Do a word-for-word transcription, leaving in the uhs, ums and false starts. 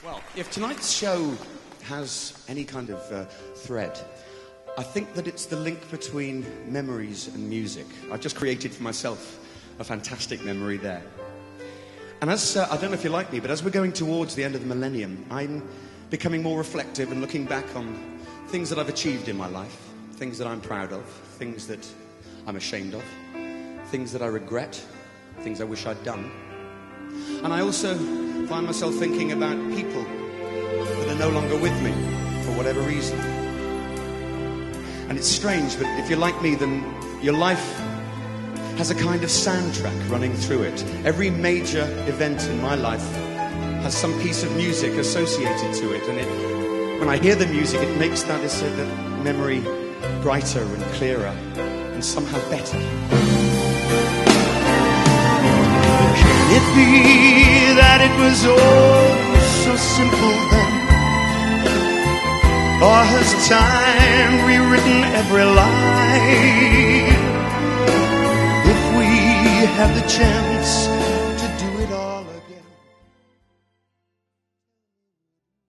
Well, if tonight's show has any kind of uh, thread, I think that it's the link between memories and music. I've just created for myself a fantastic memory there. And as, uh, I don't know if you're like me, but as we're going towards the end of the millennium, I'm becoming more reflective and looking back on things that I've achieved in my life, things that I'm proud of, things that I'm ashamed of, things that I regret, things I wish I'd done. And I also find myself thinking about people that are no longer with me for whatever reason. And it's strange, but if you're like me, then your life has a kind of soundtrack running through it. Every major event in my life has some piece of music associated to it, and it, when I hear the music, it makes that, is, uh, that memory brighter and clearer and somehow better. Can it be that it was all so simple then? Or has time rewritten every line? If we had the chance